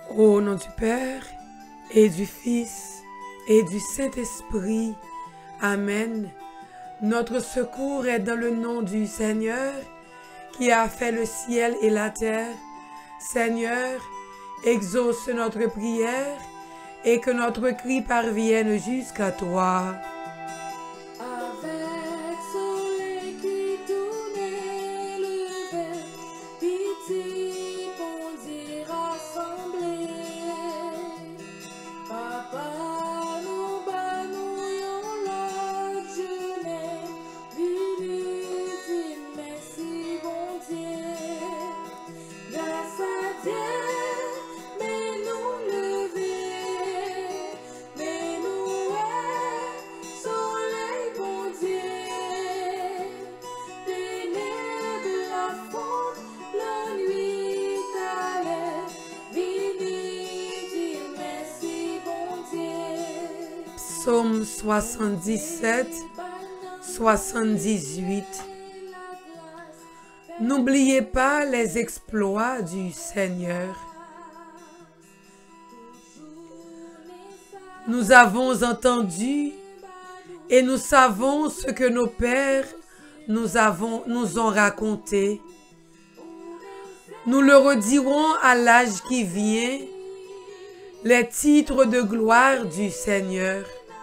Au nom du Père, et du Fils, et du Saint-Esprit. Amen. Notre secours est dans le nom du Seigneur, qui a fait le ciel et la terre. Seigneur, exauce notre prière, et que notre cri parvienne jusqu'à toi. Psaume 77, 78. N'oubliez pas les exploits du Seigneur. Nous avons entendu et nous savons ce que nos pères nous ont raconté. Nous le redirons à l'âge qui vient, les titres de gloire du Seigneur.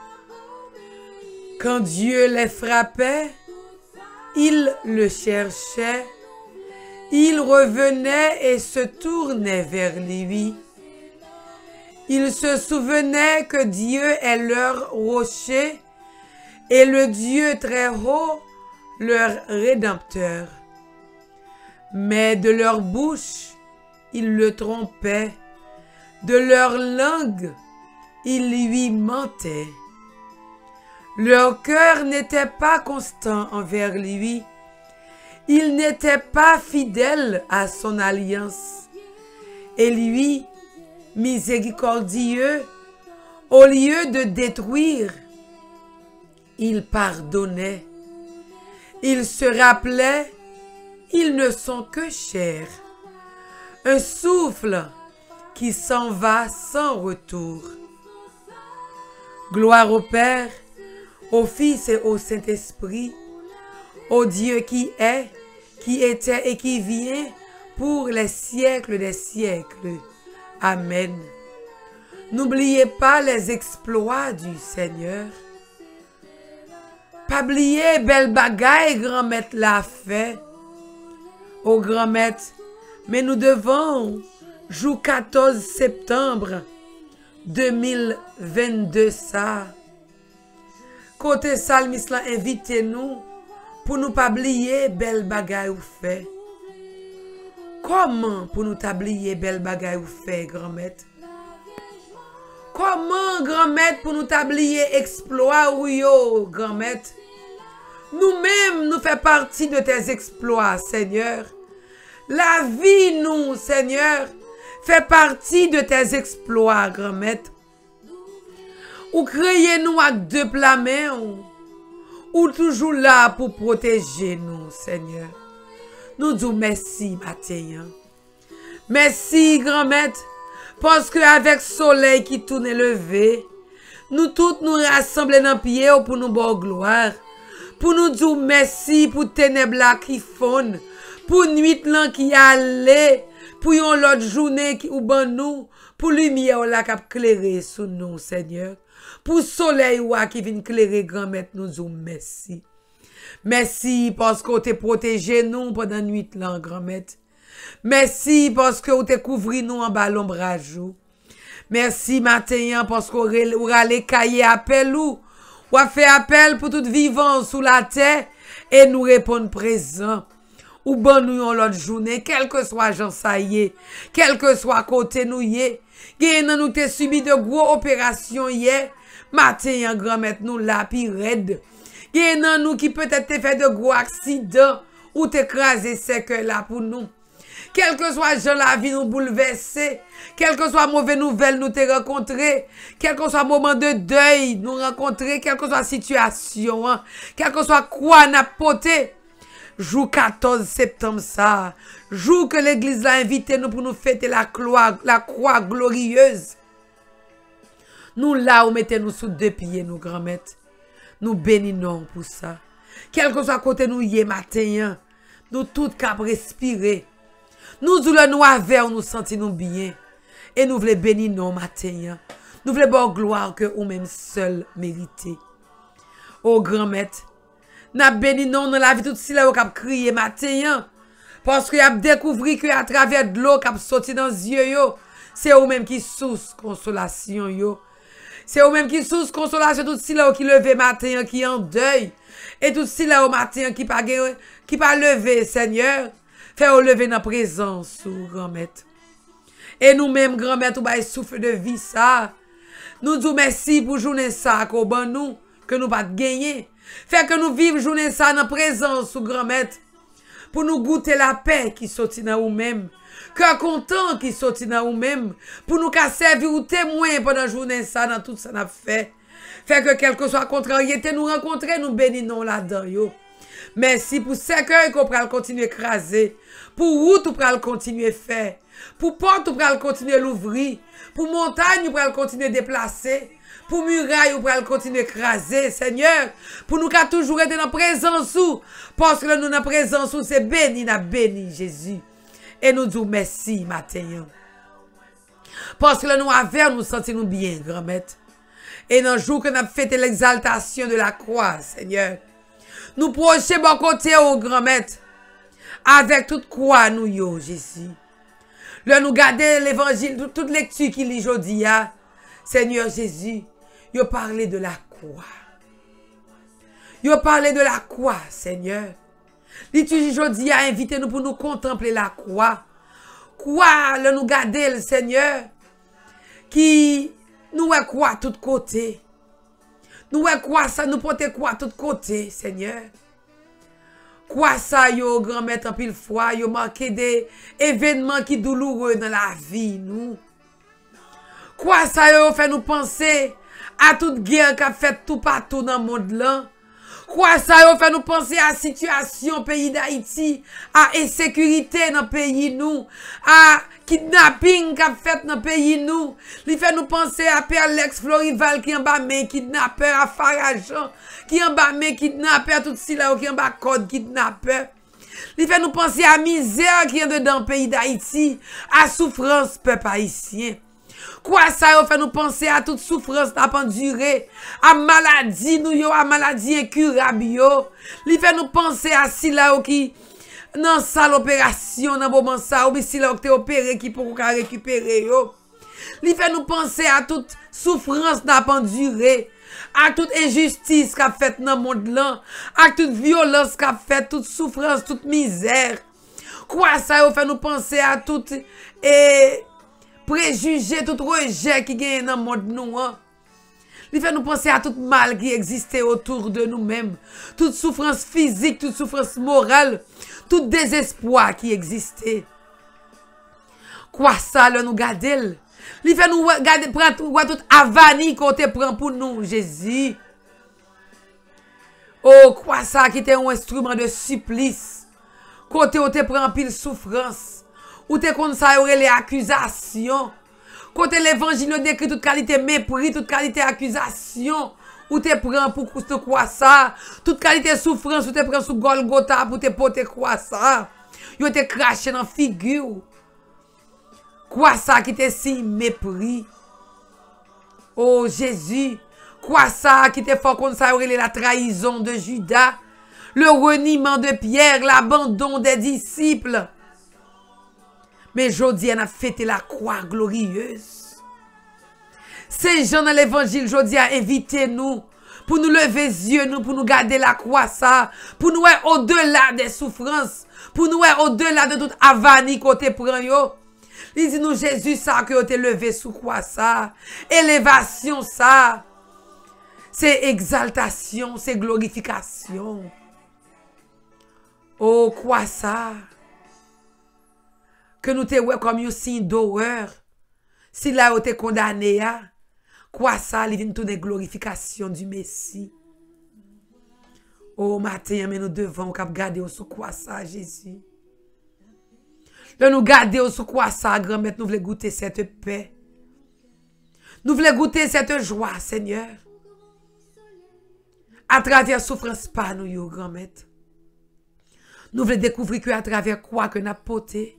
Quand Dieu les frappait, ils le cherchaient, ils revenaient et se tournaient vers lui. Ils se souvenaient que Dieu est leur rocher et le Dieu très haut, leur rédempteur. Mais de leur bouche, ils le trompaient, de leur langue, ils lui mentaient. Leur cœur n'était pas constant envers lui. Ils n'étaient pas fidèles à son alliance. Et lui, miséricordieux, au lieu de détruire, il pardonnait. Il se rappelait, ils ne sont que chair, un souffle qui s'en va sans retour. Gloire au Père, au Fils et au Saint-Esprit, au Dieu qui est, qui était et qui vient pour les siècles des siècles. Amen. N'oubliez pas les exploits du Seigneur. Pas oublier belle bagaille grand-maître l'a fait. Au grand-maître, mais nous devons, jour 14 septembre 2022 ça. Côté salmis la invitez-nous pour nous pas oublier belle bagaille ou fait. Comment pour nous t'oublier belle bagaille ou fait, grand-maître? Comment, grand-maître, pour nous t'oublier exploit ou yo, grand-maître? Nous-mêmes, nous fait partie de tes exploits, Seigneur. La vie, nous, Seigneur, fait partie de tes exploits, grand-maître. Ou créez-nous avec deux plamets, ou toujours là pour protéger nous, Seigneur. Nous disons merci, matin. Merci, grand-maître, parce qu'avec le soleil qui tourne levé, nous tous nous rassemblons dans pied pour nous bonne gloire. Pour nous dire merci pour ténèbres qui font, pour nuit qui allait, pour une autre journée qui ou ban nous, pour lumière là qui a éclairé sur nous, Seigneur. Pour soleil qui vient éclairer, grand-maître, nous disons merci. Merci parce que vous t'es protégé nous pendant la nuit là, grand-maître. Merci parce que vous t'es couvri nous en bas l'ombrage. Merci matin parce que vous allez cailler appel ou fait appel pour tout vivant sous la terre et nous répondre présent. Ou bon nous l'autre journée, quel que soit Jean Saillé, quel que soit côté nous yé. Gagne nous t'es subi de gros opérations hier. Matin grand-maître nous la pi raide. Gagne nous qui peut-être te fait de gros accidents ou t'écraser sec là pour nous. Quel que soit Jean la vie nous bouleverser, quel que soit mauvaise nouvelle nous te rencontrer, quel que soit moment de deuil nous rencontrer, quelle que soit situation, quel que soit quoi n'a poté. Jour 14 septembre ça. Jour que l'église l'a invité nous pour nous fêter la croix glorieuse. Nous là où mettez-nous sous deux pieds, nous grand-mère. Nous bénissons pour ça. Quel que soit côté nous y est matin, nous tout cap respirer. Nous le noir vert, nous sentons nous bien. Et nous voulons bénir nos matin. Nous voulons bonne gloire que nous même seul mériter. Oh grand-mère, nous bénissons dans la vie tout si là où cap crier matin. Parce que y a découvert que à travers de l'eau qui sorti dans les yeux, c'est eux même qui source consolation yo. C'est eux même qui source consolation tout si là qui levé matin qui en deuil et tout si là au matin qui pas levé Seigneur, fait au lever dans présence ou grand-mère. Et nous même grand-mère tout bail souffle de vie ça. Nous disons merci pour journée ça qu'on ban nous que nous pas gagner. Fait que nous vivons journée ça dans présence ou grand-mère. Pour nous goûter la paix qui sortit dans nous-mêmes. Cœur content qui sortit dans nous-mêmes. Pour nous servir ou témoin pendant la journée ça, dans tout ça n'a fait. Fait que quelle que soit contrariété, nous rencontrer, nous bénissons là-dedans. Merci pour cercueil qu'on peut continuer à écraser. Pour route, on peut continuer à faire. Pour porte, on peut continuer à l'ouvrir. Pour montagne, on peut continuer à déplacer. Pour muraille, on peut continuer à écraser, Seigneur. Pour nous qu'à toujours être dans la présence où. Parce que nous dans la présence où c'est béni, n'a béni Jésus. Et nous disons merci matin. Parce que nous avons nous sentons bien, grand-mère. Et dans le jour que nous avons fêté l'exaltation de la croix, Seigneur. Nous projetons bon côté au grand-mère. Avec toute croix, nous, yo, Jésus. Là, nous gardons l'évangile, toute lecture qu'il lit aujourd'hui, Seigneur Jésus, il parlait de la croix. Il parlait de la croix, Seigneur. Liturgie aujourd'hui a invité nous pour nous contempler la croix. Croix, là, nous garder le Seigneur, qui nous est croix de tous côtés. Nous est croix ça, nous porter croix de tous côtés, Seigneur. Quoi ça, yo, grand-mère, en pile fois, yo marqué des événements qui douloureux dans la vie, nous. Quoi ça, yo, fait nous penser à toute guerre qui a fait tout partout dans le monde là. Quoi ça, yo, fait nous penser à la situation pays d'Haïti, à insécurité dans le pays nous, à kidnapping qui a fait dans le pays nous. Il fait nous penser à Père Lex Florival qui en bas mais kidnappeur, à Farajan qui en bas mais kidnappeur, tout si là qui en bas code kidnappeur. Il fait nous penser à misère qui est dedans le pays d'Haïti, à souffrance peuple haïtien. Quoi ça fait nous penser à toute souffrance n'a pas duré, à maladie nous yo, à maladie incurable yo. Il fait nous penser à si là qui dans salle opération dans moment ça ou bien si là qui opéré qui pour récupérer yo. Il fait nous penser à toute souffrance n'a pas duré, à toute injustice qu'a fait dans le monde là, à toute violence qu'a fait, toute souffrance, toute misère. Quoi ça fait nous penser à toute préjugés, tout rejet qui gagne dans le monde nous. Il fait nous penser à tout mal qui existait autour de nous-mêmes. Toute souffrance physique, toute souffrance morale, tout désespoir qui existait. Quoi ça, là, nous garder? Il fait nous garder, prendre toute avanie qu'on te prend pour nous, Jésus. Oh, quoi ça, qui était un instrument de supplice. Côté où te prend pile souffrance. Ou te kon sa aurait les accusations. Côté l'évangile décrit toute qualité mépris, toute qualité accusation. Ou te prend pour te quoi ça. Toute qualité souffrance, ou te prend sous Golgotha pour te porter quoi ça. Yo te craché dans figure. Quoi ça qui te si mépris. Oh Jésus. Quoi ça qui te fait qu'on sa aurait la trahison de Judas. Le reniement de Pierre, l'abandon des disciples. Mais aujourd'hui, on a fêté la croix glorieuse. Saint Jean dans l'évangile, aujourd'hui, a invité nous pour nous lever les yeux, nous, pour nous garder la croix, ça, pour nous être au-delà des souffrances, pour nous être au-delà de toute avanie côté prend yo. Il dit nous, Jésus, ça, que vous te levé sous croix, ça, élévation, ça, c'est exaltation, c'est glorification. Oh, quoi ça? Que nous te ouais comme un signe d'horreur. Si là où te condamné, quoi ça, il vient tout de glorification du Messie. Oh, matin, mais nous devons garder sous quoi ça, Jésus. Là, nous garder sous quoi ça, grand-mère, nous voulons goûter cette paix. Nous voulons goûter cette joie, Seigneur. À travers souffrance, pas nous, grand-mère. Nous voulons découvrir qu'à travers quoi que nous avons porté.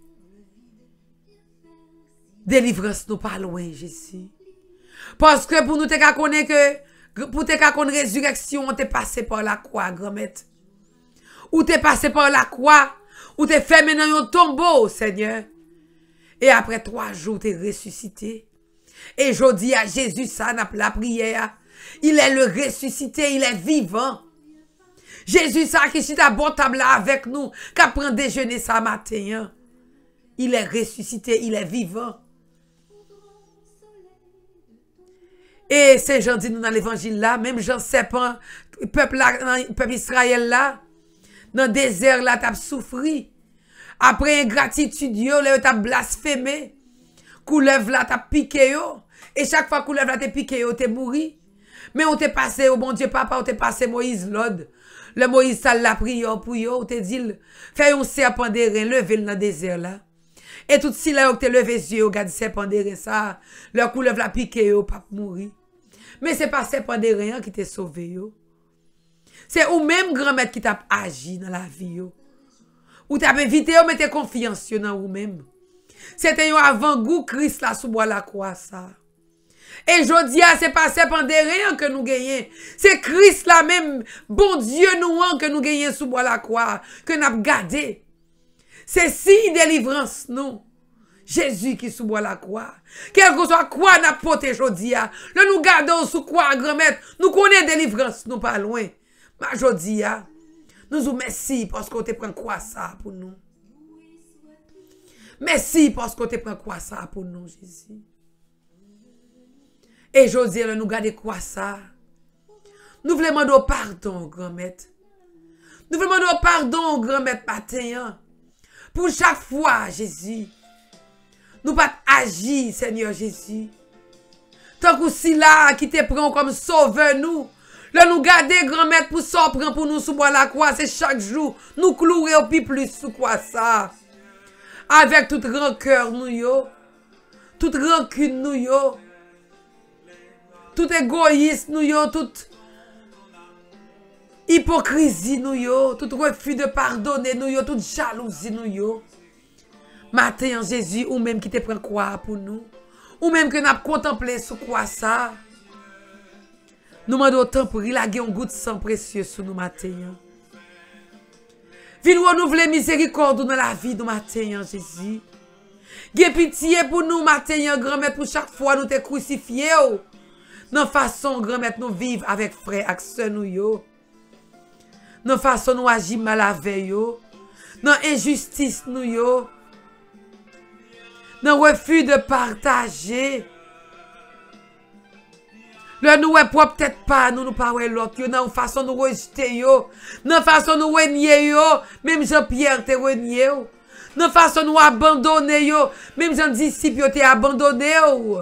Délivrance nous pas loin, Jésus. Parce que pour nous te connaître que pour te connaître résurrection, on t'est passé par la croix, grand-mère. Ou t'es passé par la croix, ou t'es fait maintenant un tombeau, Seigneur. Et après 3 jours, t'es ressuscité. Et je dis à Jésus, ça n'a pas la prière. Il est le ressuscité, il est vivant. Jésus, ça qui est à bon table là avec nous, qui prend déjeuner ça matin. Il est ressuscité, il est vivant. Et c'est Jean dit nous dans l'évangile là, même Jean sait pas, peuple Israël là, dans le désert là, t'as souffri. Après ingratitude, yo, là, t'as blasphémé. Couleuvre là, t'as piqué yo. Et chaque fois couleuvre là, t'es piqué yo, t'es mouru. Mais on t'est passé, oh bon Dieu, papa, on t'est passé Moïse l'ode. Le Moïse, ça l'a prié pour yo, on t'est dit, fais un serpent de rein, levez le dans le désert là. Et tout si là, on t'est levé les yeux, regarde serpent de rein, ça, leur couleuvre la piqué yo, pas mourir. Mais c'est pas serpent de rein qui t'a sauvé yo. C'est ou même grand-mère qui t'a agi dans la vie yo. Ou t'as évité yo, mettez confiance dans ou même. C'était un avant-goût Christ là sous bois la croix ça. Et je dis, c'est pas serpent de rien que nous gagnons. C'est Christ là même, bon Dieu nous que nous gagnons sous bois la croix, que nous avons gardé. C'est si délivrance nous. Jésus qui sous bois la croix. Quel que soit quoi n'a porté jodi là nous gardons sous quoi grand-mère, nous connaissons délivrance nous pas loin. Mais jodi nous vous merci parce qu'on te prend quoi ça pour nous. Merci parce qu'on te prend quoi ça pour nous Jésus. Et jodi nous garder quoi ça. Nous voulons demander pardon grand-mère. Nous voulons demander pardon grand-mère matin. Pour chaque fois Jésus. Nous pas agir, Seigneur Jésus. Tant que si là, qui te prend comme sauveur nous. Là, nous garder grand-mère pour ça, prend pour nous sous bois la croix, c'est chaque jour. Nous clouer au plus sous quoi ça. Avec tout rancœur nous yo. Toute rancune nous yo. Tout égoïsme nous yo. Toute hypocrisie nous yo. Tout refus de pardonner nous yo. Toute jalousie nous yo. Matin en Jésus, ou même qui te prend quoi pour nous, ou même que nous avons contemplé sur quoi ça, nous demandons autant pour il a un goût de sang précieux sur nous matin. Viens nous renouveler miséricorde dans la vie de matin en Jésus. Gye pitié pour nous matin grand-mère pour chaque fois nous te crucifié. Dans façon grand-mère nous vivre avec frère et sœur nous yo. Dans façon nous agir mal avec yo. Dans injustice nous yo. Dans refus de partager. Le nous est peut-être pas, nous pas l'autre. Dans façon nous rejeter yo. Dans façon nous renier yo. Même Jean-Pierre te renier yo. Dans façon nous abandonner yo. Même Jean disciple te abandonné yo.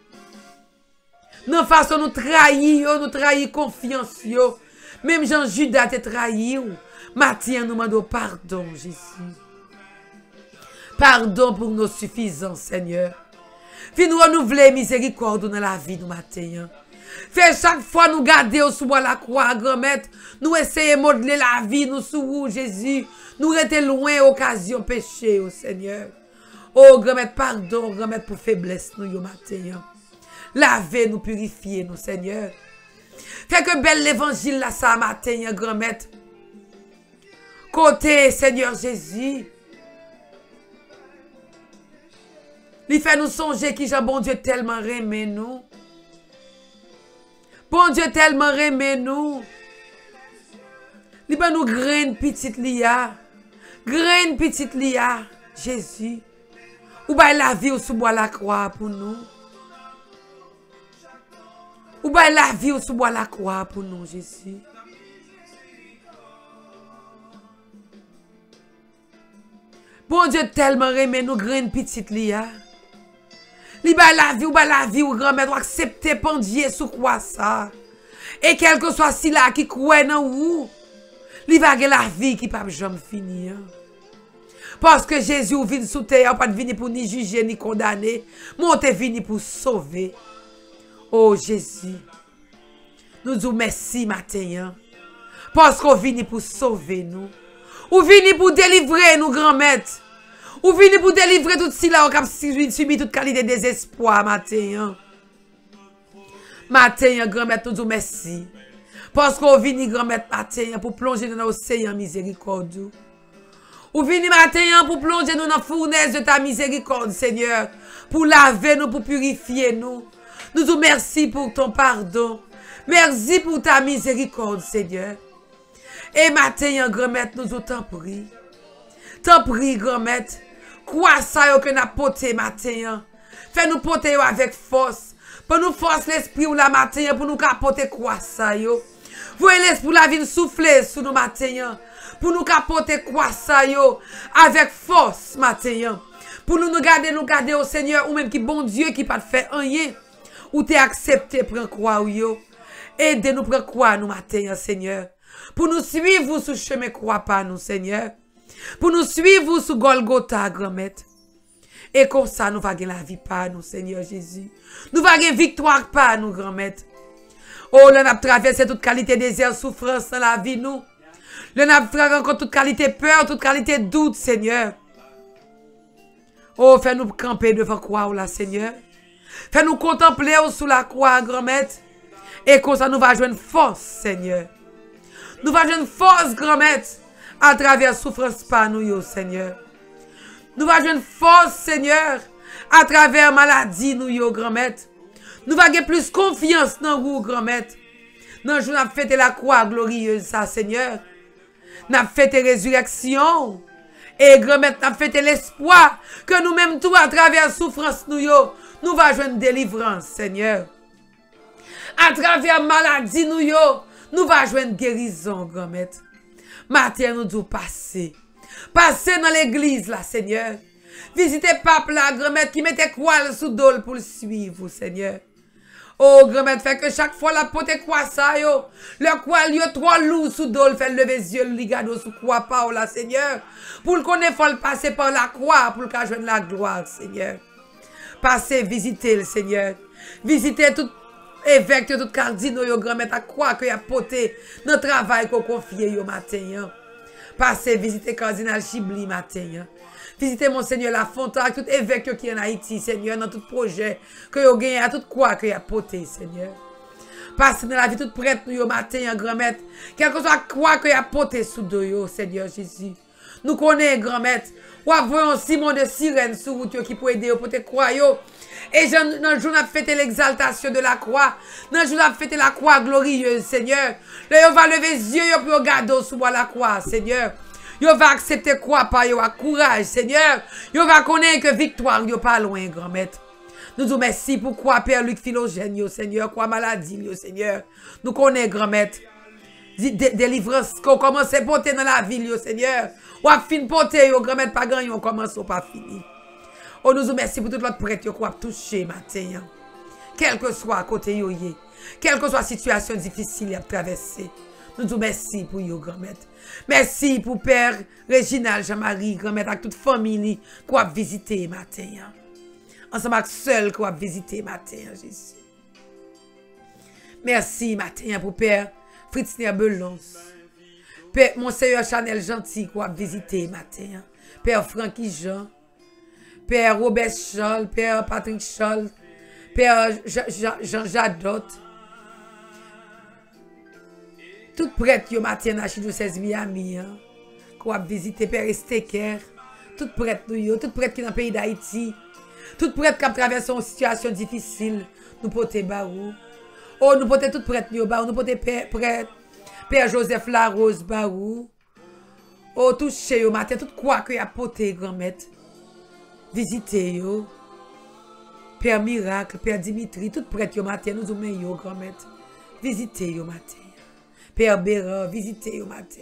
Dans façon nous trahir yo, nous trahir confiance yo. Même Jean Judas te trahi yo. Matin nous demandons pardon Jésus. Pardon pour nos suffisances, Seigneur. Fais nous renouveler miséricorde dans la vie du matin. Fais chaque fois nous garder au sous la croix, grand-mère. Nous essayer de modeler la vie, nous sous Jésus. Nous rester loin occasion péché, oh Seigneur. Oh, grand-mère, pardon, grand-mère, pour faiblesse, nous, au matin. Lavez, nous purifier, nous, Seigneur. Fais que bel l'évangile, là, ça, matin, grand-mère. Côté, Seigneur Jésus. Il fait nous songer qui Jean bon Dieu tellement aimé nous. Bon Dieu tellement aimé nous. Il va nous graine petite lia. Graine petite lia. Jésus. Ou ba la vie ou sous bois la croix pour nous. Ou ba la vie ou sous bois la croix pour nous, Jésus. Bon Dieu tellement aimé nous graine petite lia. Li ba la vie ou grand-mère doit accepter pendier sous quoi ça. Et quel que soit si là qui croit dans ou. Li va gen la vie qui pas jamais fini. Parce que Jésus vient sous terre, pas venu pour ni juger ni condamner, monte venu pour sauver. Oh Jésus, nous disons merci matin. Parce qu'on vient pour sauver nous. Ou vient pour délivrer nous, grand-maître. Ou vient pour délivrer tout cela qui a subi toute qualité de désespoir matin. Matin, grand-maître, nous disons merci. Parce qu'on vient, grand-maître, matin, pour plonger dans l'océan miséricorde. Ou vini matin pour plonger nous dans la fournaise de ta miséricorde, Seigneur. Pour laver nous, pour purifier nous. Nous disons merci pour ton pardon. Merci pour ta miséricorde, Seigneur. Et matin, grand-maître, nous t'en prie. T'en prie, grand-maître. Quoi ça que n'a poté matin. Fais-nous poter avec force. Pour nous force l'esprit ou la matin pour nous capoter quoi ça yo. Voyez l'esprit la vie souffler sous nous matin. Pour nous capoter quoi ça yo avec force matin. Pour nous garder au Seigneur ou même qui bon Dieu qui pas fait rien. Ou t'es accepté prendre quoi ou yo. Aidez-nous prendre quoi nous matin Seigneur. Pour nous suivre sous chemin quoi pas nous Seigneur. Pour nous suivre sous Golgotha grand-maître. Et comme ça nous va gagner la vie par nous Seigneur Jésus. Nous va gagner victoire par nous grand-maître. Oh, l'on a traversé toute qualité désert, souffrance dans la vie nous. L'on a fait encore toute qualité peur, toute qualité doute, Seigneur. Oh, fais-nous camper devant croix, là, Seigneur. Fais-nous contempler sous la croix, grand-maître. Et comme ça, nous va joindre force, Seigneur. Nous va joindre force, grand-maître, à travers souffrance par nous, Seigneur. Nous va joindre force, Seigneur, à travers maladie, nous, grand-maître. Nous va gagner plus confiance dans vous, grand-maître. Dans le jour, nous avons fêté la croix glorieuse, ça, Seigneur. Nous avons fêté résurrection. Et grand-maître, nous avons fêté l'espoir que nous-mêmes, tout à travers souffrance, nous va joindre délivrance, Seigneur. À travers maladie, nous va joindre guérison, grand-maître. Matin, nous devons passer. Passer dans l'église, là, Seigneur. Visitez pape, là, grand-maître, qui mettait quoi sous dol pour le suivre, Seigneur. Oh, grand-maître, fait que chaque fois la pote quoi ça, yo. Le quoi, yo, trois loups sous dol, fait lever les yeux, le gado sous quoi pas, là, Seigneur. Pour le connaître, faut le passer par la croix, pour le cas de la gloire, Seigneur. Passez, visitez le Seigneur. Visitez tout évêque, tout cardinal, yo, grand-maître, à quoi que y a poté dans le travail qu'on confie, yo, matin, passez, visitez cardinal Chibli, matin, visitez Monseigneur Lafontaine, tout évêque qui est en Haïti, Seigneur, dans tout projet que vous gagnez, à tout quoi que vous avez porté, Seigneur. Passez dans la vie toute prête, nous, matin, grand-maître, quel que soit quoi que vous avez porté sous deux, Seigneur Jésus. Nous connaissons, grand-maître, ou voyons Simon de Sirène sur route qui peut aider, pour te croire, et dans le jour où on a fêté l'exaltation de la croix, dans le jour où on a fêté la croix glorieuse, Seigneur, là, on va lever les yeux pour regarder sous la croix, Seigneur. Yo va accepter quoi par yo à courage, Seigneur. Yo va connaître que victoire yo pas loin, grand-maître. Nous disons merci pour quoi Père Luc Philogène, yo, Seigneur, quoi maladie, yo, Seigneur. Nous connaissons, grand-maître. Délivrance qu'on commence à porter dans la ville, yo, Seigneur. Ou à fin porter, yo, grand-maître, pas gagné, on commence pas fini. Oh, nous disons merci pour tout l'autre prêtre, yo, qu'on a touché, matin. Quel que soit à côté, yo, quelle que soit la situation difficile à traverser. Nous disons merci pour yo, grand-maître. Merci pour Père Réginald Jean-Marie, grand-maître, avec toute famille qui a visité matin. Ensemble avec seul qui a visité matin, Jésus. Merci matin pour Père Fritzner Belons. Père Monseigneur Chanel Gentil qui a visité matin. Père Francky Jean. Père Robert Charles. Père Patrick Charles. Père Jean Jadot. Tout prêtre yo matin à Chidou 16 Miami, qu'on a visité Père Esteker, tout prêtre nous tout prêtre qui dans le pays d'Haïti, tout prêtre qui a traversé une situation difficile, nous porter barou. Oh, nous porter tout prêtre nous barou, nous porter Père Joseph Larose barou. Oh, tout chez yo matin, tout quoi que y a porté grand-maître. Visiter yo. Père Miracle, Père Dimitri, tout prêtre yo matin, nous oumen yo grand-maître. Visiter yo matin. Père Béran, visitez au matin.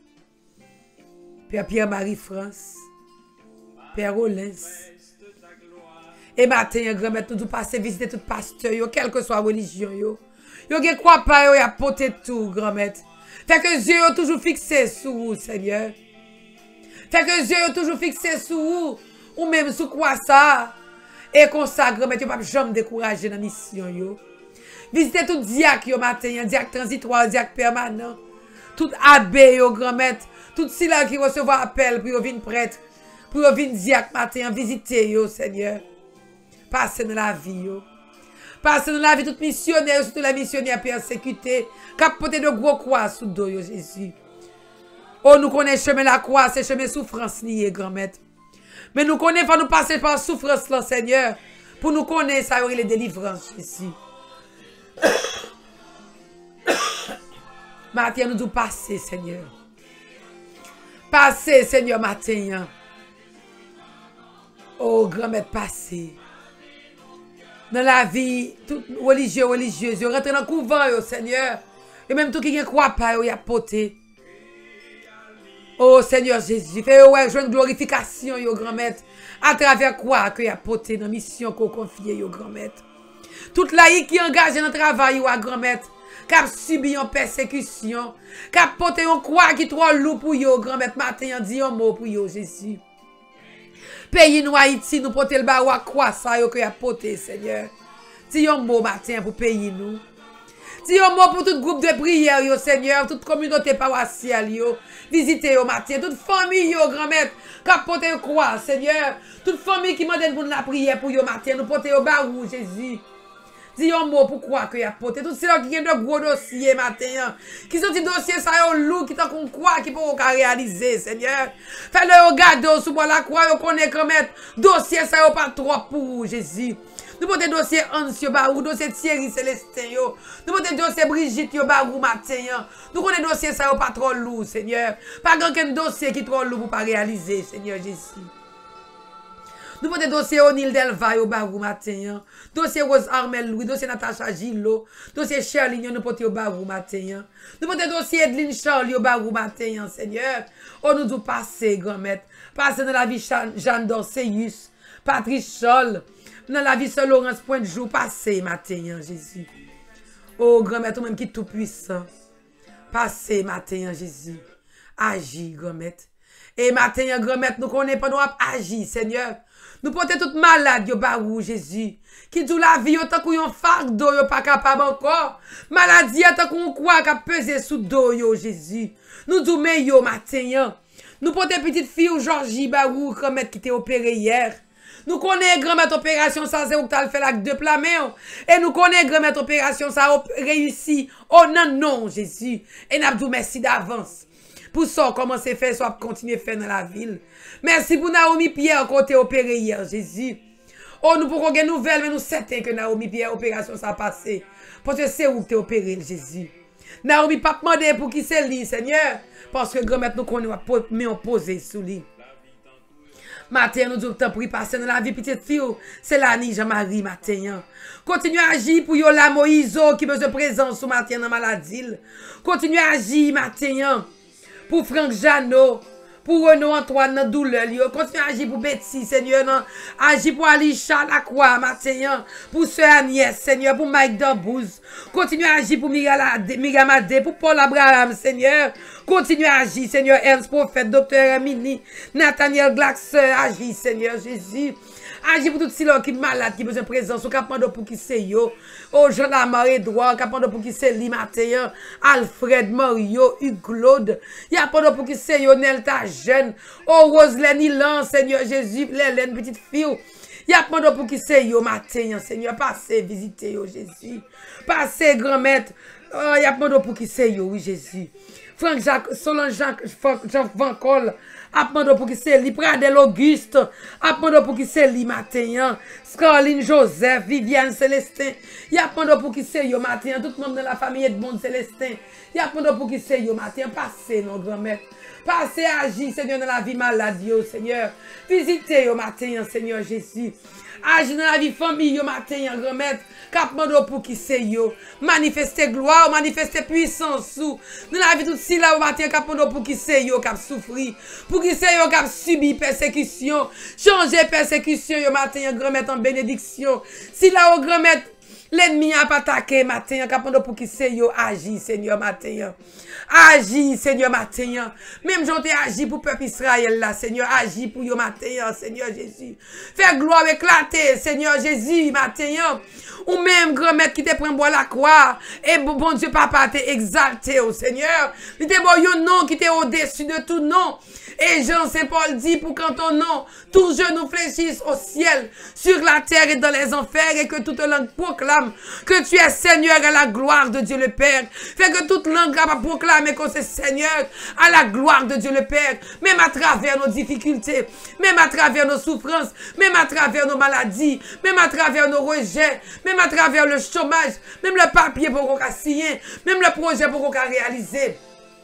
Père Pierre-Marie France. Père Rollins. Et matin, grand-mère, nous passer visiter tout pasteur, quelle que soit la religion. Yo gen quoi pas, yo y a porté tout, grand-mère. Fait que Dieu est toujours fixé sur vous, Seigneur. Fait que Dieu est toujours fixé sur vous. Ou même sur quoi ça. Et comme ça, grand-mère, tu ne peux pas jamais décourager dans la mission. Yo. Visitez tout diacre yo matin, diacre transitoire, diacre permanent. Tout abbé, yo, grand-mère. Tout si là qui recevoir appel pour venir prêtre. Pour venir diacre matin, visiter yo, Seigneur. Passez dans la vie, yo. Passez dans la vie, tout missionnaire, surtout la missionnaire persécutée. Capoter de gros croix sous dos, yo, Jésus. Oh, nous connaissons chemin la croix, c'est chemin souffrance lié, grand-mère. Mais nous connaissons, faut nous passer par souffrance, là, Seigneur. Pour nous connaître, ça y aurait les délivrances, Jésus. Matin, nous devons passer, Seigneur. Passer, Seigneur, matin. Oh, grand-mère, passer. Dans la vie, tout religieux, religieuse, yo rentre dans le couvent, yo, Seigneur. Et même tout qui ne croit pas, yo, y a poté. Oh, Seigneur Jésus, fais ouais, joindre glorification, yo, grand-mère. À travers quoi que y a poté dans la mission qu'on confie, yo, grand-mère. Toute laïque qui engage dans le travail, yo, grand-mère. Qui a subi une persécution. Qui a poté une croix qui trop lourd pour yo, grand-mère. Matin, on dit un mot pour yo, Jésus. Pays nous Haïti, nous porter le baroua quoi ça yo que y a poté, Seigneur. Ti un mot matin pour pays nous. Ti un mot pour tout groupe de prière yo, Seigneur, toute communauté paroissiale yo. Visitez yo matin, toute famille yo, grand-mère, qui a porté quoi, Seigneur. Toute famille qui demande pour la prière pour yo matin, nous porter au barou, Jésus. Dis un mot pourquoi que y a porté tout ceux qui ont de gros dossiers matin qui sont des dossiers ça yo lourd qui t'en quoi qui peut réaliser Seigneur fais le regarder sous la croix yo connaît quand même dossier ça yo pas trop pour Jésus nous porter dossier Ansio Barou dossier Thierry Célestin yo nous porter dossier Brigitte yo Barou matin nous connaît dossier ça yo pas trop lourd Seigneur pas aucun dossier qui trop lourd pour pas réaliser Seigneur Jésus. Nous avons des dossiers O'Neill Delva au Barou matin. Dossier Rose Armel Louis, dossier Natacha Gillo, dossier Shirley, nous avons au Barou matin. Nous avons des dossiers Edline Charlie au Barou matin, Seigneur. Oh, nous devons passer, grand-mère. Passer dans la vie Jeanne Dorseyus, Patrice Scholl, dans la vie Sir Laurence Pointe-Jour, passer matin, Jésus. Oh, grand-mère, toi-même qui est tout puissant. Passer matin, Jésus. Agis, grand-mère. Et matin, grand-mère, nous connaissons pas, nous agir, Seigneur. Nous portons toutes malades, yo barou, Jésus. Qui dit la vie, autant qu'on yon fardeau, yo pas capable encore. Maladie, autant qu'on quoi, qu'a pesé sous dos, yo, Jésus. Nous disons, yo, matin, nous portons petite fille, Georgie Barou, grand-mère qui était opérée hier. Nous connaissons grand-mère opération, ça, c'est où tu as fait l'acte de plamé. Et nous connaissons grand-mère opération, ça a réussi. Oh non, non, Jésus. Et nous avons merci d'avance. Pour ça, comment c'est fait, soit continuer à faire dans la ville. Merci pour Naomi Pierre, côté opéré hier, Jésus. Oh, nous pourrons gagner une nouvelle, mais nous certains que Naomi Pierre, opération, ça a passé. Parce que c'est où tu es opéré, Jésus. Naomi, pas demander pour qui c'est lui, Seigneur. Parce que grand-mère, nous connaissons, mais on pose sous lui. Matin, nous devons pour y passer dans la vie, petite fille. C'est l'année Jean-Marie, matin. Continue à agir pour Yola Moïse, qui besoin de présence ce matin dans la maladie. Continue à agir, matin. Pour Franck Jeannot, pour Renaud Antoine dans douleur, continue à agir pour Betty, Seigneur, agir pour Alisha Lacroix, matin, pour Sœur Agnès, Seigneur, pour Mike Dambouz, continue à agir pour Miriam Adé, pour Paul Abraham, Seigneur, continue à agir, Seigneur, Ernst Prophète, Docteur Amini, Nathaniel Glaxer, agis, Seigneur Jésus. Agis pour tout ceux qui sont malades, qui ont besoin de présence, qui ont pour qui c'est yo. Oh, Jean-Lamar Edouard, qui ont pour qui c'est li matin. Alfred Mario, Hugues Claude. Il y a pour qui c'est yo, Nelta Jeune. Oh, Roselaine Ilan, Seigneur Jésus, Hélène, petite fille. Il y a pour qui c'est yo matin, Seigneur. Passez, visitez yo, Jésus. Passez, grand-mère. Oh, il y a pour qui c'est yo, oui, Jésus. Franck Jacques, Solange Jean Van Col, apprendre pour qui c'est li, Pradel Auguste, apprendre pour qui c'est li matin, Scarline Joseph, Viviane Célestin, y apprendre pour qui c'est yo matin, tout le monde dans la famille de bon Célestin, y apprendre pour qui c'est yo matin, passez non grand-mère, passez agir Seigneur dans la vie malade yo Seigneur, visitez yo matin Seigneur Jésus. Agir dans la vie famille, yo matin, grand-mère, capmando pour qui c'est yo. Manifester gloire, manifester puissance sous. Dans la vie tout si là, au matin, capmando pour qui c'est yo, cap souffrir. Pour qui c'est yo, cap subir persécution. Changer persécution, yo matin, grand-mère en bénédiction. Si là, au grand-mère, L'ennemi a pas attaqué matin, capable pour qui c'est yo agit Seigneur matin. Agis Seigneur matin. Même j'en t'ai agi pour peuple Israël là Seigneur, agis pour yo matin Seigneur Jésus. Fais gloire éclater Seigneur Jésus matin. Ou même grand-mère qui te prend boire la croix et bon Dieu papa t'es exalté au Seigneur. Il te bon un nom qui t'est au-dessus de tout nom. Et Jean Saint Paul dit pour quand ton nom, tous genoux fléchissent au ciel, sur la terre et dans les enfers, et que toute langue proclame que tu es Seigneur à la gloire de Dieu le Père. Fait que toute langue va proclamer que c'est Seigneur à la gloire de Dieu le Père, même à travers nos difficultés, même à travers nos souffrances, même à travers nos maladies, même à travers nos rejets, même à travers le chômage, même le papier pour qu'on signer, même le projet pour qu'on réaliser.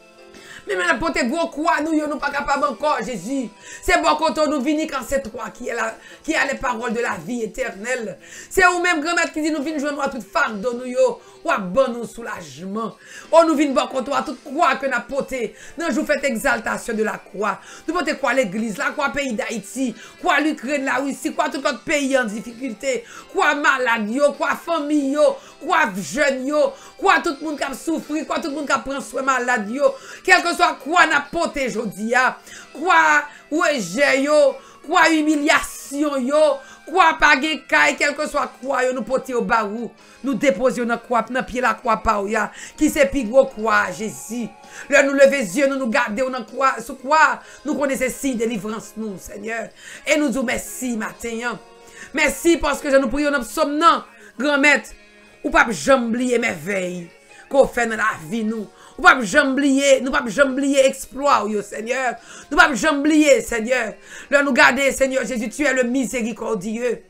Mais maintenant, pour te gros quoi, nous ne sommes pas capables encore, Jésus. C'est bon quand on nous vient quand c'est toi qui a les paroles de la vie éternelle. C'est vous-même, grand-mère, qui dit nous venons joindre toute fardeau, nous, ou à bon nous soulagement. On nous vient bon quand toi, toute croix que nous avons portée. Nous avons fait exaltation de la croix. Nous portons quoi l'église, la croix pays d'Haïti, quoi l'Ukraine, la Russie, quoi tout notre pays en difficulté, quoi malade, quoi famille, quoi jeune, quoi tout le monde qui a souffert, quoi tout le monde qui a pris soin malade, quel que soit quoi n'a porté aujourd'hui, quoi rejet, quoi humiliation, quoi pas de quel que soit quoi, nous porter au barou, nous déposer dans quoi, dans pied la croix par qui c'est plus gros quoi, Jésus. Là nous lever les yeux, nous garder dans quoi, sur quoi, nous connaissons si délivrance nous, Seigneur. Et nous disons merci matin. Merci parce que je nous prions dans psaume non, grand-mère, ou pas j'oublier mes veilles qu'on fait dans la vie nous. Nous ne pouvons jamais oublier exploit, Seigneur. Nous ne pouvons jamais oublier, Seigneur. Là, nous garder, Seigneur Jésus, tu es le miséricordieux.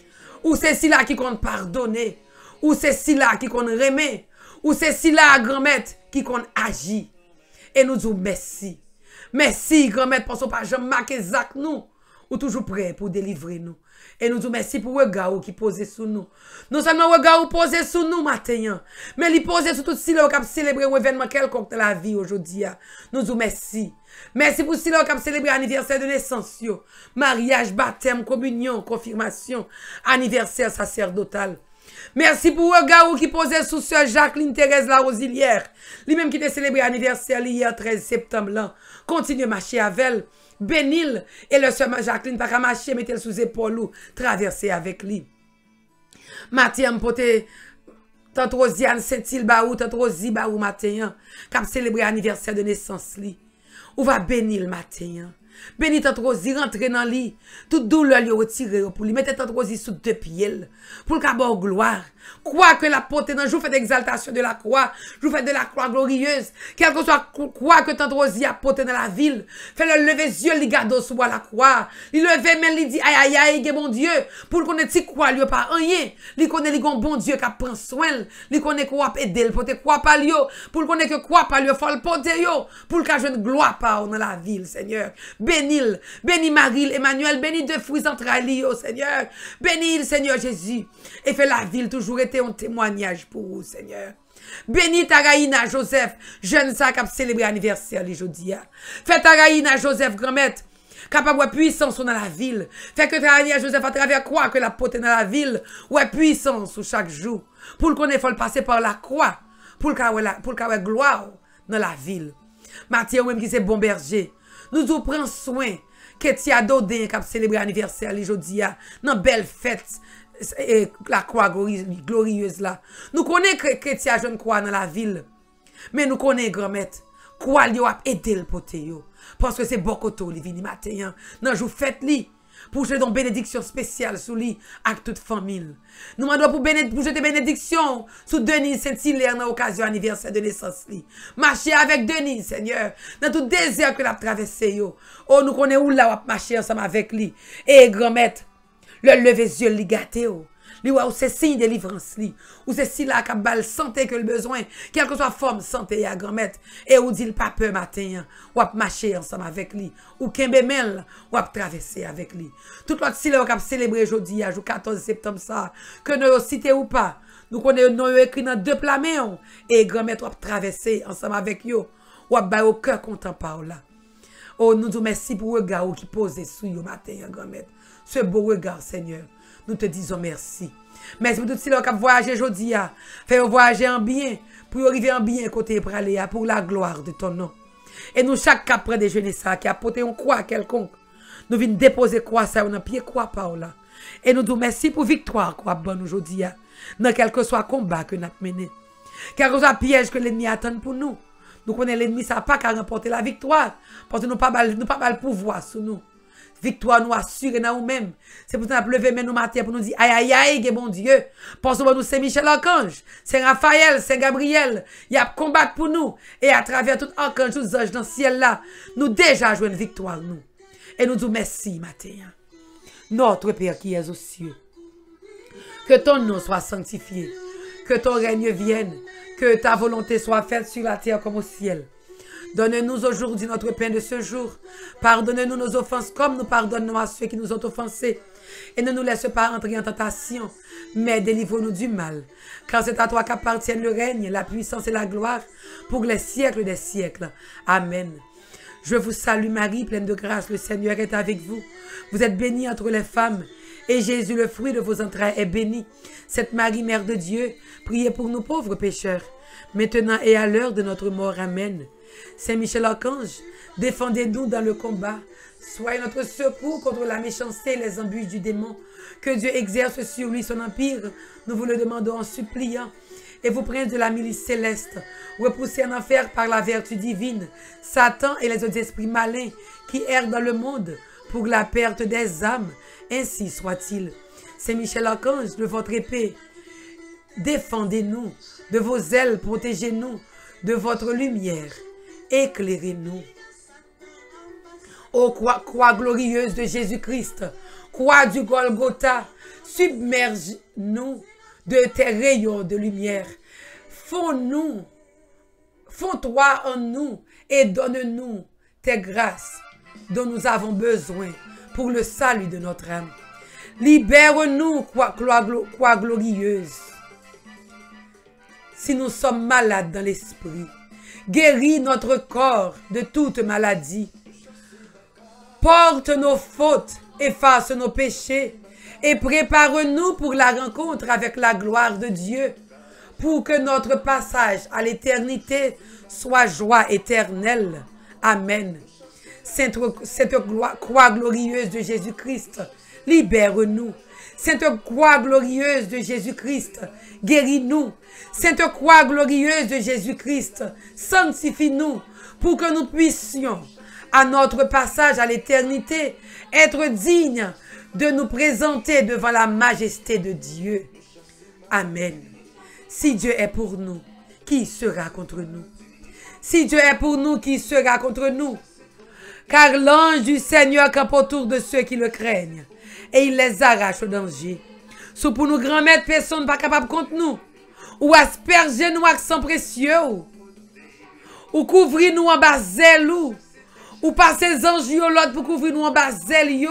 Ou c'est cela qui compte pardonner. Ou c'est cela qui compte remettre. Ou c'est cela, grand-mère, qui compte agir. Et nous disons merci. Merci, grand-mère, parce qu'on ne peut pas jamais marquer Zach nous. Ou toujours prêt pour délivrer nous. Et nous disons merci pour le regard qui pose sur nous. Non seulement le regard qui pose sur nous matin, mais il pose sur tout ce qui a célébré un événement quelconque de la vie aujourd'hui. Nous disons merci. Merci pour ce qui a célébré l'anniversaire de naissance, mariage, baptême, communion, confirmation, anniversaire sacerdotal. Merci pour le regard qui posait sous sœur Jacqueline Thérèse la Rosilière, lui-même qui a célébré l'anniversaire hier 13 septembre. Là. Continue à marcher avec elle. Bénil et le sœur Jacqueline pas marcher mettez sous épaule ou traverser avec lui. Mathieu pote tante Rosiane Saint-Il Baou tante Rosie Baou matin qui célébrer anniversaire de naissance li. Ou va bénir matin. Béni tante Rosie rentrer dans lit, toute douleur lui retirer pour lui mettre tante Rosie sous deux pieds pour le avoir gloire. Quoi que la portée dans jour fait d'exaltation de la croix, jour fait de la croix glorieuse, quel que soit quoi que tante Rosie a porté dans la ville, fait le lever les yeux, li garde sous la croix, il lever mais il dit aïe aïe aïe mon Dieu, pour le connaître si quoi lui pas rien, il connaît li gon bon Dieu qui prend soin, il connaît quoi aider, pour te quoi pas lui, pour le connaître que quoi pas lui faut le porter yo, pour le jeune gloire pas dans la ville Seigneur. Bénis, bénis Marie, Emmanuel, bénis deux fruits entrailles, oh Seigneur. Bénis le Seigneur Jésus. Et fait la ville toujours été un témoignage pour vous, Seigneur. Bénis Taraïna Joseph, jeune ça qui a célébré l'anniversaire aujourd'hui. Fais Taraïna Joseph, grand-mère, capable de puissance dans la ville. Fait que Taraïna Joseph, à travers quoi que la porte dans la ville, ouais puissance chaque jour. Pour le connaître, il faut le passer par la croix. Pour le avoir gloire dans la ville. Mathieu, même qui c'est bon berger. Nous nous prenons soin que tu as donné qui a célébré l'anniversaire aujourd'hui dans belle fête la croix glorieuse là. Nous connaissons que tu as jeune croix dans la ville. Mais nous connaissons grand-mère quoi lui a aidé le poté parce que c'est beaucoup de vini matin dans jour fête li pour jeter une bénédiction spéciale sur lui avec toute famille. Nous demandons pour jeter bénédiction sur Denise Saint-Hilaire dans l'occasion anniversaire de naissance. Marcher avec Denise, Seigneur, dans tout désert que l'a traversé. Oh, nous connaissons où là, marcher ensemble avec lui. Et grand-mère, le lever les yeux, li gâté. Ou c'est signe de délivrance li. Ou c'est si là qu'a bal santé que le besoin, quelle que soit forme santé à grand-mère et ou dit le pas peur matin, ou a marcher ensemble avec lui, ou kembe mel, ou a traverser avec lui. Tout l'autre si là qu'a célébrer aujourd'hui à 14 septembre ça, que nous cité ou pas. Nous connaissons écrit dans deux plats et grand-mère ou a traverser ensemble avec yo, ou a ba au cœur content par là. Oh nous nous merci pour le regard qui pose sous yo matin grand-mère. Ce beau regard Seigneur. nous te disons merci. Merci pour tout ce qui a voyagé aujourd'hui. Fait voyager en bien, pour arriver en bien côté pour aller pour la gloire de ton nom. Et nous, chaque cap prend déjeuner ça, qui a porté une croix quelconque, nous venons déposer croix ça, on a pied croix par là. Et nous disons merci pour victoire, quoi, bonne aujourd'hui, dans quel que soit le combat que nous avons mené. Quel que soit le piège que l'ennemi attend pour nous. Nous connaissons l'ennemi, ça n'a pas qu'à remporter la victoire, parce que nous n'avons pas le pouvoir sur nous. Victoire nous assure dans nous-mêmes. C'est pour ça que nous avons levé nous matin pour nous dire aïe aïe aïe, bon Dieu. Parce que nous c'est Michel Archange, c'est Raphaël, c'est Gabriel. Il y a combattre pour nous. Et à travers tout archange, tous les anges dans le ciel là, nous déjà jouons une victoire nous. Et nous disons merci matin. Notre Père qui es aux cieux. Que ton nom soit sanctifié. Que ton règne vienne. Que ta volonté soit faite sur la terre comme au ciel. Donne-nous aujourd'hui notre pain de ce jour. Pardonne-nous nos offenses comme nous pardonnons à ceux qui nous ont offensés. Et ne nous laisse pas entrer en tentation, mais délivre-nous du mal. Car c'est à toi qu'appartiennent le règne, la puissance et la gloire pour les siècles des siècles. Amen. Je vous salue Marie, pleine de grâce, le Seigneur est avec vous. Vous êtes bénie entre les femmes, et Jésus, le fruit de vos entrailles, est béni. Cette Marie, Mère de Dieu, priez pour nous pauvres pécheurs, maintenant et à l'heure de notre mort. Amen. Saint Michel Archange, défendez-nous dans le combat. Soyez notre secours contre la méchanceté et les embûches du démon. Que Dieu exerce sur lui son empire. Nous vous le demandons en suppliant. Et vous, princes de la milice céleste, repoussez en enfer par la vertu divine Satan et les autres esprits malins qui errent dans le monde pour la perte des âmes. Ainsi soit-il. Saint Michel Archange, de votre épée, défendez-nous. De vos ailes, protégez-nous. De votre lumière, éclairez-nous. Ô croix glorieuse de Jésus-Christ, croix du Golgotha, submerge-nous de tes rayons de lumière. Fonds-toi en nous et donne-nous tes grâces dont nous avons besoin pour le salut de notre âme. Libère-nous, croix glorieuse. Si nous sommes malades dans l'esprit, guéris notre corps de toute maladie. Porte nos fautes, efface nos péchés et prépare-nous pour la rencontre avec la gloire de Dieu, pour que notre passage à l'éternité soit joie éternelle. Amen. Sainte croix glorieuse de Jésus-Christ, libère-nous. Sainte croix glorieuse de Jésus-Christ, guéris-nous. Sainte croix glorieuse de Jésus-Christ, sanctifie-nous pour que nous puissions, à notre passage à l'éternité, être dignes de nous présenter devant la majesté de Dieu. Amen. Si Dieu est pour nous, qui sera contre nous? Si Dieu est pour nous, qui sera contre nous? Car l'ange du Seigneur campe autour de ceux qui le craignent et il les arrache au danger. Sous pour nous grand-mère, personne pas capable contre nous. Ou asperger nous avec sang précieux. Ou couvrir nous en bas zèle. Ou passer les anges l'autre pour couvrir nous en bas zèle.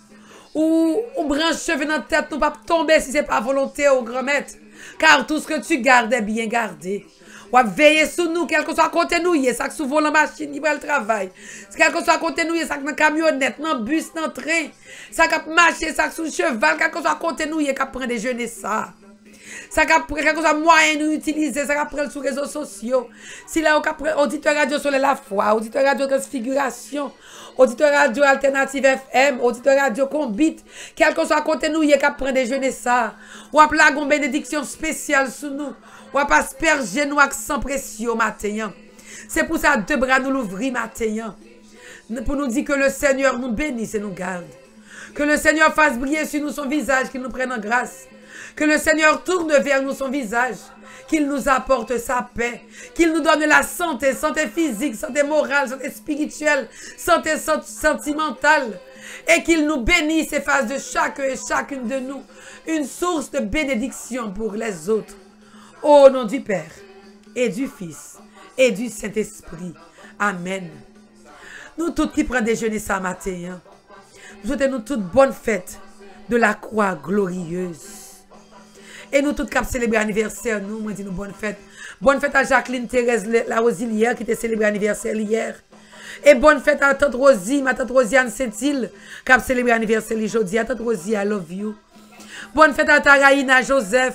Ou branche cheveux dans la tête, nous pas tomber si ce n'est pas volonté au grand-mère. Car tout ce que tu gardes est bien gardé. Ou veiller sur nous, quel que soit côté nous, ça que souvent la machine qui va le travail. Quel que soit côté nous, ça que dans camionnette, dans bus, dans train, ça qui marcher, ça que sous cheval, quel que soit côté nous, ça qui prend déjeuner ça. Ça quel que soit moyen nous utiliser, ça qui prend sur les réseaux sociaux. Si là, auditeur radio sur la foi, auditeur radio transfiguration, auditeur radio alternative FM, auditeur radio combit, quel que soit côté nous, ça qui prend déjeuner ça. Ou à la bénédiction spéciale sur nous. Ou pas asperger nous avec sang précieux matin. C'est pour ça deux bras nous l'ouvrir matin. Pour nous dire que le Seigneur nous bénisse et nous garde. Que le Seigneur fasse briller sur nous son visage, qu'il nous prenne en grâce. Que le Seigneur tourne vers nous son visage, qu'il nous apporte sa paix, qu'il nous donne la santé, santé physique, santé morale, santé spirituelle, santé sentimentale. Et qu'il nous bénisse et fasse de chacun et chacune de nous une source de bénédiction pour les autres. Au nom du Père, et du Fils, et du Saint-Esprit. Amen. Nous tous qui prenons déjeuner ce matin, nous souhaitons toutes bonne fête de la croix glorieuse. Et nous tous qui célébrons l'anniversaire, nous disons bonne fête. Bonne fête à Jacqueline Thérèse la Rosilière qui a célébré l'anniversaire hier. Et bonne fête à Tante Rosie, ma Tante Rosiane Saint-Île qui a célébré l'anniversaire aujourd'hui. Tante Rosie, I love you. Bonne fête à Taraïna Joseph.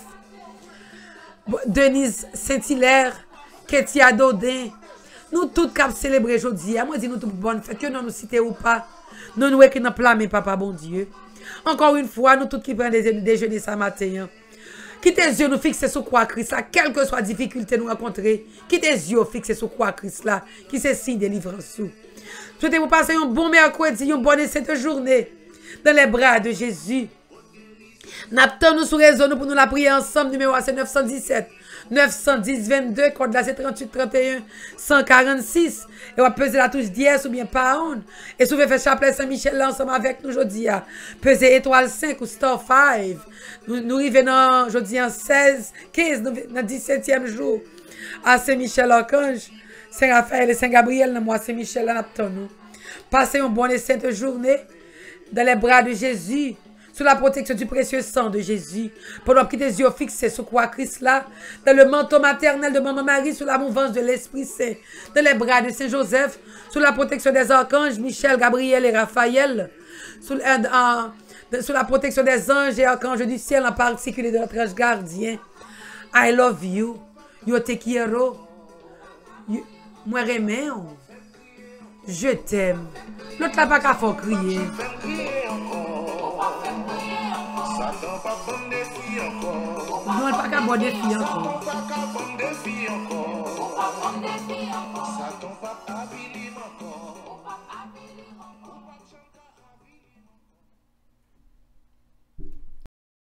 Denise Saint-Hilaire. Ketia Dodin. Nous tous cap célébrer aujourd'hui. Moi dis nous toute bonne fête que nous citer ou pas. Nous nous qui dans plan mais papa bon Dieu. Encore une fois nous tous qui prennent des déjeuner ce matin. Qui tes yeux nous fixer sur quoi Christ là, quelle que soit la difficulté nous rencontrer. Qui tes yeux fixer sur quoi Christ là, qui c'est signe de délivrance. Souhaitez vous passer un bon mercredi, une bonne et sainte journée dans les bras de Jésus. N'attendons nous sur réseau pour nous la prier ensemble. Numéro c'est 917 910 22, code là c'est 38 31 146. Et on va peser la touche dièse ou bien pound. Et si vous faire chapelet Saint-Michel là ensemble avec nous aujourd'hui, peser étoile 5 ou star 5. Nous arrivons aujourd'hui en 16, 15, dans le 17e jour à Saint-Michel Archange, Saint-Raphaël et Saint-Gabriel dans le mois Saint-Michel là nous. Passez une bonne et sainte journée dans les bras de Jésus. Sous la protection du précieux sang de Jésus, pendant que tes yeux fixés sur quoi Christ là, dans le manteau maternel de Maman Marie, sous la mouvance de l'Esprit Saint, dans les bras de Saint Joseph, sous la protection des archanges, Michel, Gabriel et Raphaël, sous la protection des anges et archanges du ciel, en particulier de notre ange gardien. I love you. Yo te quiero. Moi remets. Je t'aime. L'autre là pas qu'à faut crier. Non, elle pas qu'à boire des filles encore.